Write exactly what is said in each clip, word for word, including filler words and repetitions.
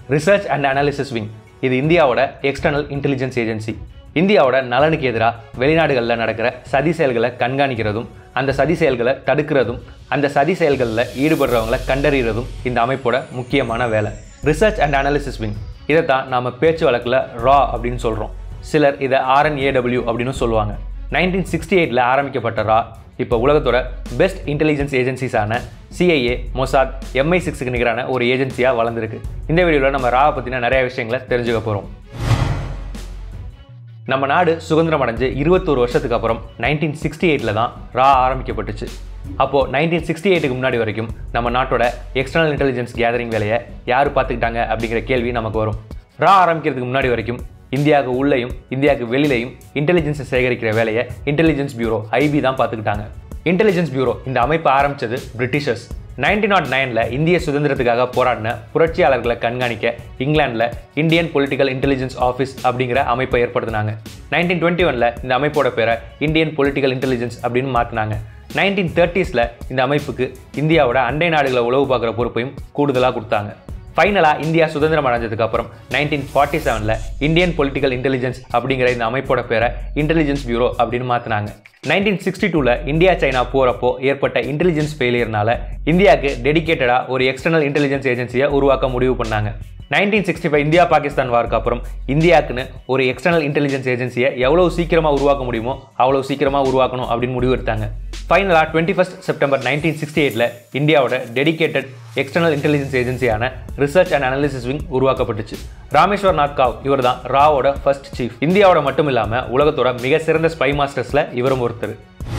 Research and analysis wing இது இந்தியாவோட external intelligence agency. இந்தியாவோட நலனுக்கு எதிராக வெளிநாடுகளில் நடக்கிற சதி செயல்களை கண்காணிக்கிறதும் அந்த சதி செயல்களை தடுக்கிறதும் அந்த சதி செயல்களில் ஈடுபடுறவங்களை கண்டறிகிறதும் இந்த அமைப்போட முக்கியமான வேலை. ரிசர்ச் அண்ட் அனாலிசிஸ் விங் இதை தான் நாம் பேச்சு வழக்கில் ரா அப்படின்னு சொல்கிறோம். சிலர் இதை ஆர்என்ஏடபிள்யூ அப்படின்னு சொல்லுவாங்க. நைன்டீன் சிக்ஸ்டி எயிட்டில் ஆரம்பிக்கப்பட்ட ரா இப்போ உலகத்தோட பெஸ்ட் இன்டெலிஜென்ஸ் ஏஜென்சிஸான சிஐஏ, மொசாத், எம்ஐ சிக்ஸுக்கு நிகரான ஒரு ஏஜென்சியாக வளர்ந்துருக்கு. இந்த வீடியோவில் நம்ம ராவை பற்றின நிறைய விஷயங்களை தெரிஞ்சுக்க போகிறோம். நம்ம நாடு சுதந்திரம் அடைஞ்சு இருபத்தோரு வருஷத்துக்கு அப்புறம் நைன்டீன் சிக்ஸ்டி எயிட்டில் தான் ரா ஆரம்பிக்கப்பட்டுச்சு. அப்போது நைன்டீன் சிக்ஸ்டி எயிட்டுக்கு முன்னாடி வரைக்கும் நம்ம நாட்டோட எக்ஸ்டர்னல் இன்டெலிஜென்ஸ் கேதரிங் வேலையை யார் பார்த்துக்கிட்டாங்க அப்படிங்கிற கேள்வி நமக்கு வரும். ரா ஆரம்பிக்கிறதுக்கு முன்னாடி வரைக்கும் இந்தியாவுக்கு உள்ளேயும் இந்தியாவுக்கு வெளியிலையும் இன்டெலிஜென்ஸை சேகரிக்கிற வேலையை இன்டெலிஜென்ஸ் பியூரோ ஐபி தான் பார்த்துக்கிட்டாங்க. இன்டெலிஜென்ஸ் பியூரோ இந்த அமைப்பை ஆரம்பித்தது பிரிட்டிஷர்ஸ். நைன்டீன் நாட் நைனில் இந்திய சுதந்திரத்துக்காக போராடின புரட்சியாளர்களை கண்காணிக்க இங்கிலாந்தில் இந்தியன் பொலிட்டிக்கல் இன்டெலிஜென்ஸ் ஆஃபீஸ் அப்படிங்கிற அமைப்பை ஏற்படுத்தினாங்க. நைன்டீன் டுவெண்ட்டி ஒனில் இந்த அமைப்போட பேரை இந்தியன் பொலிட்டிக்கல் இன்டெலிஜென்ஸ் அப்படின்னு மாற்றினாங்க. நைன்டீன் தேர்ட்டிஸில் இந்த அமைப்புக்கு இந்தியாவோட அண்டை நாடுகளை உளவு பார்க்குற பொறுப்பையும் கூடுதலாக கொடுத்தாங்க. ஃபைனலாக இந்தியா சுதந்திரம் அடைஞ்சதுக்கு அப்புறம் நைன்டீன் ஃபார்ட்டி செவனில் இந்தியன் பொலிட்டிக்கல் இன்டெலிஜென்ஸ் அப்படிங்கிற இந்த அமைப்போட பேரை இன்டெலிஜென்ஸ் பியூரோ அப்படின்னு மாற்றினாங்க. நைன்டீன் சிக்ஸ்டி டூவில் இந்தியா சைனா போகிறப்போ ஏற்பட்ட இன்டெலிஜென்ஸ் ஃபெயிலியர்னால இந்தியாவுக்கு டெடிகேட்டடாக ஒரு எக்ஸ்டர்னல் இன்டெலிஜென்ஸ் ஏஜென்சியை உருவாக்க முடிவு பண்ணாங்க. Nineteen sixty five India Pakistan வாருக்கு அப்புறம் இந்தியாவுக்குன்னு ஒரு எக்ஸ்டர்னல் இன்டெலிஜென்ஸ் ஏஜென்சியை எவ்வளோ சீக்கிரமாக உருவாக்க முடியுமோ அவ்வளோ சீக்கிரமாக உருவாக்கணும் அப்படின்னு முடிவு எடுத்தாங்க. ஃபைனலாக twenty first September nineteen sixty எயிட்டில் இந்தியாவோட டெடிகேட்டட் எக்ஸ்டர்னல் இன்டெலிஜென்ஸ் ஏஜென்சியான ரிசர்ச் அண்ட் அனாலிசிஸ் விங் உருவாக்கப்பட்டுச்சு. ராமேஸ்வர் நாத் காவ் இவர் தான் ராவோட ஃபர்ஸ்ட் சீஃப். இந்தியாவோட மட்டும் இல்லாமல் உலகத்தோட மிக சிறந்த ஸ்பை மாஸ்டர்ஸில் இவரும் ஒருத்தர்.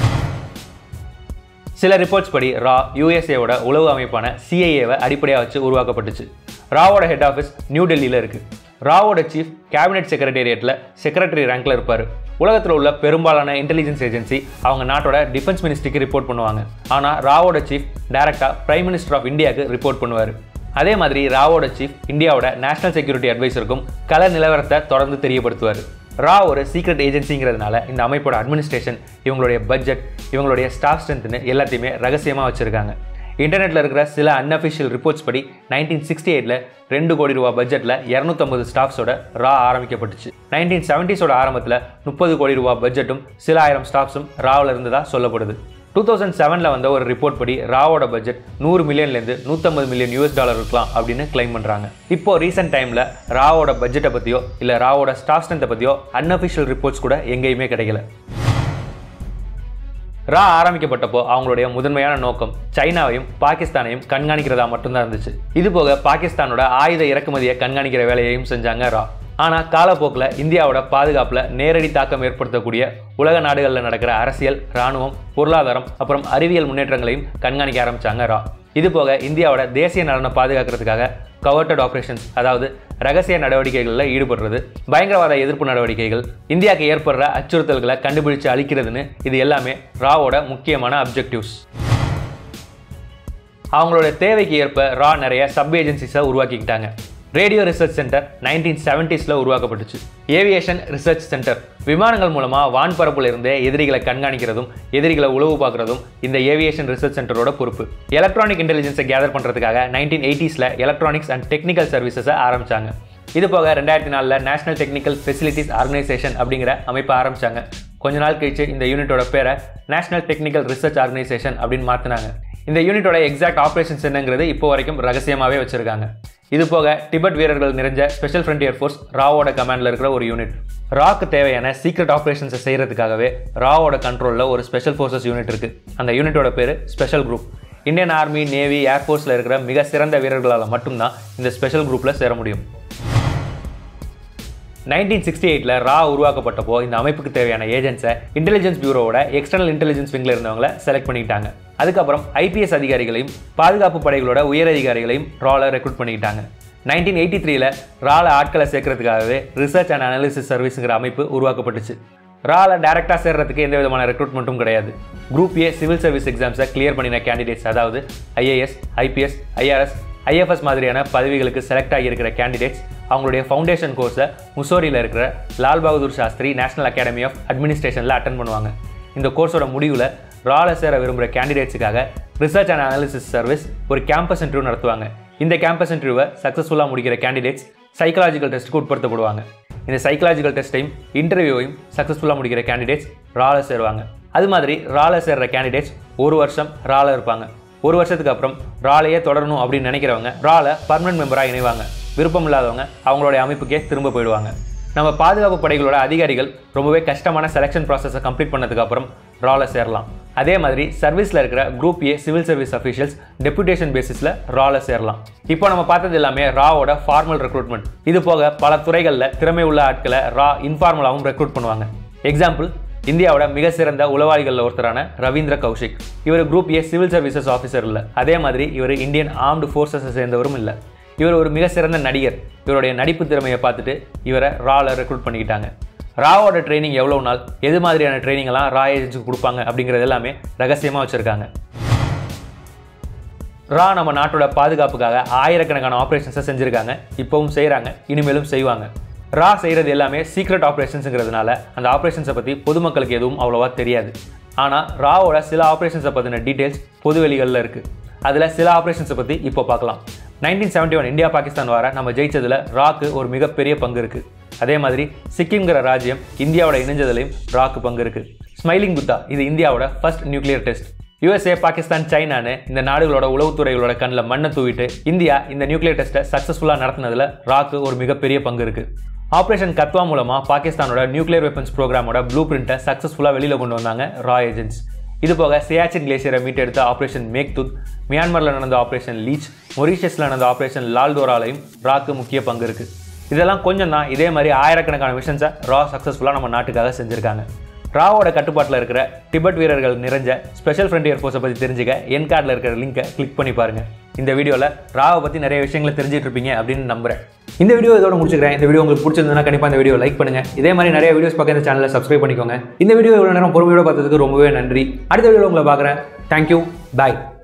சில ரிப்போர்ட்ஸ் படி ரா யூஎஸ்ஏவோட உளவு அமைப்பான சிஐஏவை அடிப்படையாக வச்சு உருவாக்கப்பட்டுச்சு. ராவோட ஹெட் ஆஃபீஸ் நியூ டெல்லியில் இருக்குது. ராவோட சீஃப் கேபினெட் செக்ரட்டேரியட்டில் செக்ரட்டரி ரேங்கில் இருப்பார். உலகத்தில் உள்ள பெரும்பாலான இன்டெலிஜென்ஸ் ஏஜென்சி அவங்க நாட்டோட டிஃபென்ஸ் மினிஸ்ட்ரிக்கு ரிப்போர்ட் பண்ணுவாங்க. ஆனால் ராவோட சீஃப் டைரக்டாக பிரைம் மினிஸ்டர் ஆஃப் இந்தியாவுக்கு ரிப்போர்ட் பண்ணுவார். அதே மாதிரி ராவோட சீஃப் இந்தியாவோட நேஷனல் செக்யூரிட்டி அட்வைசருக்கும் கல நிலவரத்தை தொடர்ந்து தெரியப்படுத்துவார். ரா ஒரு சீக்ரெட் ஏஜென்சிங்கிறதுனால இந்த அமைப்போட அட்மினிஸ்ட்ரேஷன், இவங்களுடைய பட்ஜெட், இவங்களுடைய ஸ்டாஃப் ஸ்ட்ரென்த்னு எல்லாத்தையுமே ரகசியமாக வச்சுருக்காங்க. இன்டர்நெட்டில் இருக்கிற சில அன்அஃபிஷியல் ரிப்போர்ட்ஸ் படி நைன்டீன் சிக்ஸ்டி எயிட்டில் ரெண்டு கோடி ரூபா பட்ஜெட்டில் இரநூத்தம்பது ஸ்டாஃப்ஸோட ரா ஆரம்பிக்கப்பட்டுச்சு. நைன்டீன் செவன்டிஸோட ஆரம்பத்தில் முப்பது கோடி ரூபா பட்ஜெட்டும் சில ஆயிரம் ஸ்டாஃப்ஸும் ராவில் இருந்ததாக சொல்லப்படுது. டூ தௌசண்ட் செவனில் வந்த ஒரு ரிப்போர்ட் படி ராவோட பட்ஜெட் நூறு மில்லியன்லேருந்து நூற்றம்பது மில்லியன் யூஎஸ் டாலர் இருக்கலாம் அப்படின்னு கிளைம் பண்ணுறாங்க. இப்போது ரீசெண்ட் டைமில் ராவோட பட்ஜெட்டை பற்றியோ இல்லை ராவோட ஸ்டாஃப் ஸ்ட்ரென்த்தை பற்றியோ அன்அஃபிஷியல் ரிப்போர்ட்ஸ் கூட எங்கேயுமே கிடைக்கல. ரா ஆரம்பிக்கப்பட்டப்போ அவங்களுடைய முதன்மையான நோக்கம் சைனாவையும் பாகிஸ்தானையும் கண்காணிக்கிறதா மட்டும்தான் இருந்துச்சு. இது போக பாகிஸ்தானோட ஆயுத இறக்குமதியை கண்காணிக்கிற வேலையையும் செஞ்சாங்க ரா. ஆனால் காலப்போக்கில் இந்தியாவோட பாதுகாப்பில் நேரடி தாக்கம் ஏற்படுத்தக்கூடிய உலக நாடுகளில் நடக்கிற அரசியல், இராணுவம், பொருளாதாரம் அப்புறம் அறிவியல் முன்னேற்றங்களையும் கண்காணிக்க ஆரம்பித்தாங்க ரா. இது போக இந்தியாவோட தேசிய நலனை பாதுகாக்கிறதுக்காக கவர்டட் ஆப்ரேஷன்ஸ், அதாவது ரகசிய நடவடிக்கைகளில் ஈடுபடுறது, பயங்கரவாத எதிர்ப்பு நடவடிக்கைகள், இந்தியாவுக்கு ஏற்படுற அச்சுறுத்தல்களை கண்டுபிடிச்சு அளிக்கிறதுன்னு இது எல்லாமே ராவோட முக்கியமான அப்ஜெக்டிவ்ஸ். அவங்களோட தேவைக்கு ஏற்ப ரா நிறைய சப் ஏஜென்சிஸை உருவாக்கிக்கிட்டாங்க. ரேடியோ ரிசர்ச் சென்டர் நைன்டீன் செவன்டிஸில் உருவாக்கப்பட்டுச்சு. ஏவியேஷன் ரிசர்ச் சென்டர் விமானங்கள் மூலமாக வான்பரப்புல இருந்தே எதிரிகளை கண்காணிக்கிறதும் எதிரிகளை உளவு பார்க்குறதும் இந்த ஏவியேஷன் ரிசர்ச் சென்டரோட பொறுப்பு. எலக்ட்ரானிக் இன்டெலிஜென்ஸை கேதர் பண்ணுறதுக்காக நைன்டீன் எயிட்டிஸில் எலக்ட்ரானிக்ஸ் அண்ட் டெக்னிக்கல் சர்வீசஸை ஆரம்பித்தாங்க. இது போக ரெண்டாயிரத்தி நாலில் நேஷனல் டெக்னிக்கல் ஃபெசிலிட்டிஸ் ஆர்கனைசேஷன் அப்படிங்கிற அமைப்பை ஆரம்பித்தாங்க. கொஞ்ச நாள் கழிச்சு இந்த யூனிட்டோட பேரை நேஷனல் டெக்னிக்கல் ரிசர்ச் ஆர்கனைசேஷன் அப்படின்னு மாற்றினாங்க. இந்த யூனிட்டோட எக்ஸாக்ட் ஆப்ரேஷன்ஸ் என்னங்கிறது இப்போ வரைக்கும் ரகசியமாகவே வச்சுருக்காங்க. இது போக டிபெட் வீரர்கள் நிறைஞ்ச ஸ்பெஷல் ஃப்ரண்டியர் ஃபோர்ஸ் ராவோட கமாண்டில் இருக்கிற ஒரு யூனிட். ராக்கு தேவையான சீக்ரெட் ஆப்ரேஷன்ஸை செய்கிறதுக்காகவே ராவோட கண்ட்ரோலில் ஒரு ஸ்பெஷல் ஃபோர்ஸஸ் யூனிட் இருக்குது. அந்த யூனிட்டோட பேர் special group. Indian army, navy, ஏர்ஃபோர்ஸில் இருக்கிற மிக சிறந்த வீரர்களால் மட்டும்தான் இந்த ஸ்பெஷல் குரூப்பில் சேர முடியும். நைன்டீன் சிக்ஸ்டி எயிட்டில் ரா உருவாக்கப்பட்டப்போ இந்த அமைப்புக்கு தேவையான ஏஜென்ட்ஸை இன்டெலிஜென்ஸ் பியூரோவோட எக்ஸ்டர்னல் இன்டெலிஜென்ஸ் விங்கில் இருந்தவங்களை செலக்ட் பண்ணிக்கிட்டாங்க. அதுக்கப்புறம் ஐபிஎஸ் அதிகாரிகளையும் பாதுகாப்பு படைகளோட உயர் அதிகாரிகளையும் ராவில் ரெக்ரூட் பண்ணிக்கிட்டாங்க. நைன்டீன் எயிட்டி த்ரீல ராவில் ஆட்களை சேர்க்கறதுக்காகவே ரிசர்ச் அண்ட் அனாலிசிஸ் சர்வீஸுங்கிற அமைப்பு உருவாக்கப்பட்டுச்சு. ராவில் டேரெக்டாக சேர்றதுக்கு எந்த விதமான ரெக்ரூட்மெண்ட்டும் கிடையாது. குரூப் ஏ சிவில் சர்வீஸ் எக்ஸாம்ஸை கிளியர் பண்ணின கேண்டிடேட்ஸ், அதாவது ஐஏஎஸ், ஐபிஎஸ், ஐஆர்எஸ், ஐஎஃப்எஸ் மாதிரியான பதவிகளுக்கு செலக்ட் ஆகியிருக்கிற கேண்டிடேட்ஸ் அவங்களுடைய ஃபவுண்டேஷன் கோர்ஸை முசோரியில் இருக்கிற Lal Bahadur Shastri national academy of அட்மினிஸ்ட்ரேஷனில் அட்டன் பண்ணுவாங்க. இந்த கோர்ஸோட முடிவில் ராவில் சேர விரும்புகிற கேண்டிடேட்ஸுக்காக ரிசர்ச் அண்ட் அனாலிசிஸ் சர்வீஸ் ஒரு கேம்பஸ் இன்டர்வியூ நடத்துவாங்க. இந்த கேம்பஸ் இன்டர்வியூவை சக்ஸஸ்ஃபுல்லாக முடிக்கிற கேண்டிடேட்ஸ் சைக்காலஜிக்கல் டெஸ்ட்டுக்கு உட்படுத்தப்படுவாங்க. இந்த சைக்காலஜிக்கல் டெஸ்ட்டையும் இன்டர்வியூவையும் சக்ஸஸ்ஃபுல்லாக முடிக்கிற கேண்டிடேட்ஸ் ரால சேருவாங்க. அது மாதிரி ரால சேர்ற கேண்டிடேட்ஸ் ஒரு வருஷம் ரால இருப்பாங்க. ஒரு வருஷத்துக்கு அப்புறம் ராலையே தொடரணும் அப்படின்னு நினைக்கிறவங்க ரால பர்மனன்ட் மெம்பராக இணைவாங்க. விருப்பம் இல்லாதவங்க அவங்களுடைய அமைப்புக்கே திரும்ப போயிடுவாங்க. நம்ம பாதுகாப்பு படைகளோட அதிகாரிகள் ரொம்பவே கஷ்டமான செலெக்ஷன் ப்ராசஸை கம்ப்ளீட் பண்ணதுக்கு அப்புறம் ரால சேரலாம். அதே மாதிரி சர்வீஸில் இருக்கிற group A civil service officials deputation பேசிஸில் ரால சேரலாம். இப்போ நம்ம பார்த்தது எல்லாமே ராவோட ஃபார்மல் ரெக்ரூட்மெண்ட். இது போக பல துறைகளில் திறமை உள்ள ஆட்களை ரா இன்ஃபார்மலாகவும் ரெக்ரூட் பண்ணுவாங்க. எக்ஸாம்பிள், இந்தியாவோட மிக சிறந்த உளவாளிகளில் ஒருத்தரான ரவீந்திர கௌஷிக். இவர் group A civil services officer இல்லை. அதே மாதிரி இவர் இந்தியன் ஆர்ம்டு ஃபோர்ஸஸை சேர்ந்தவரும் இல்லை. இவர் ஒரு மிக சிறந்த நடிகர். இவருடைய நடிப்பு திறமையை பார்த்துட்டு இவரை ரால ரெக்ரூட் பண்ணிக்கிட்டாங்க. ராவோட ட்ரைனிங் எவ்வளோ நாள், எது மாதிரியான ட்ரைனிங்லாம் ரா ஏஜென்ட்ஸுக்கு கொடுப்பாங்க அப்படிங்கிறது எல்லாமே ரகசியமாக வச்சுருக்காங்க. ரா நம்ம நாட்டோட பாதுகாப்புக்காக ஆயிரக்கணக்கான ஆப்ரேஷன்ஸை செஞ்சுருக்காங்க, இப்போவும் செய்கிறாங்க, இனிமேலும் செய்வாங்க. ரா செய்கிறது எல்லாமே சீக்ரெட் ஆப்ரேஷன்ஸுங்கிறதுனால அந்த ஆப்ரேஷன்ஸை பற்றி பொதுமக்களுக்கு எதுவும் அவ்வளோவா தெரியாது. ஆனால் ராவோட சில ஆப்ரேஷன்ஸை பற்றின டீட்டெயில்ஸ் பொது வெளிகளில் இருக்குது. அதில் சில ஆப்ரேஷன்ஸை பற்றி இப்போ பார்க்கலாம். Nineteen seventy one India Pakistan வார நம்ம ஜெயிச்சதில் ராக்கு ஒரு மிகப்பெரிய பங்கு இருக்குது. அதே மாதிரி சிக்கிம்ங்கிற ராஜ்யம் இந்தியாவோட இணைஞ்சதுலையும் ராக்கு பங்கு இருக்குது. ஸ்மைலிங் புத்தா இது இந்தியாவோட first nuclear test. USA, Pakistan, சைனான்னு இந்த நாடுகளோட உளவுத்துறைகளோட கண்ணில் மண்ணை தூவிட்டு இந்தியா இந்த நியூக்ளியர் டெஸ்ட்டை சக்ஸஸ்ஃபுல்லாக நடத்தினதில் ராக்கு ஒரு மிகப்பெரிய பங்கு இருக்குது. ஆப்ரேஷன் கத்வா மூலமாக பாகிஸ்தானோட நியூக்ளியர் வெப்பன்ஸ் ப்ரோக்ராமோட ப்ளூ பிரிண்ட்டை சக்ஸஸ்ஃபுல்லாக வெளியில் கொண்டு வந்தாங்க ரா ஏஜென்ட்ஸ். இது போக சியாச்சின் கிளேசியரை மீட்டெடுத்த ஆப்ரேஷன் மேக்துத், மியான்மரில் நடந்த ஆப்ரேஷன் லீச், மொரீஷியஸில் நடந்த ஆப்ரேஷன் லால்டோராலையும் ராக்கு முக்கிய பங்கு இருக்குது. இதெல்லாம் கொஞ்சம் தான். இதே மாதிரி ஆயிரக்கணக்கான மிஷன்ஸை ரா சக்ஸஸ்ஃபுல்லாக நம்ம நாட்டுக்காக செஞ்சுருக்காங்க. ராவோட கட்டுப்பாட்டில் இருக்கிற டிபெட் வீரர்கள் நிறைஞ்ச ஸ்பெஷல் ஃப்ரண்டியர் ஃபோர்ஸை பற்றி தெரிஞ்சுக்க என் கார்டில் இருக்கிற லிங்கை கிளிக் பண்ணி பாருங்கள். இந்த வீடியோவில் ராவை பற்றி நிறைய விஷயங்களை தெரிஞ்சிட்டு இருப்பீங்க அப்படின்னு நம்புகிறேன். இந்த வீடியோ இதோட முடிச்சுக்கிறேன். இந்த வீடியோ உங்களுக்கு பிடிச்சிருந்ததுன்னா கண்டிப்பாக இந்த வீடியோ லைக் பண்ணுங்கள். இதே மாதிரி நிறைய வீடியோஸ் பார்க்க இந்த சேனலை சப்ஸ்கிரைப் பண்ணிக்கோங்க. இந்த வீடியோ இவ்வளோ நேரம் பொறுமையோட பார்த்ததுக்கு ரொம்பவே நன்றி. அடுத்த வீடியோவில் உங்களை பார்க்குறேன். தேங்க்யூ, பாய்.